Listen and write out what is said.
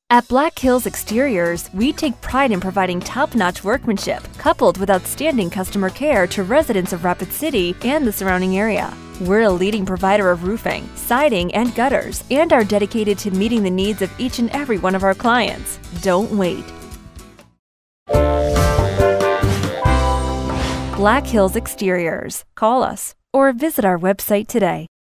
At Black Hills Exteriors, we take pride in providing top-notch workmanship, coupled with outstanding customer care to residents of Rapid City and the surrounding area. We're a leading provider of roofing, siding, and gutters, and are dedicated to meeting the needs of each and every one of our clients. Don't wait. Black Hills Exteriors. Call us or visit our website today.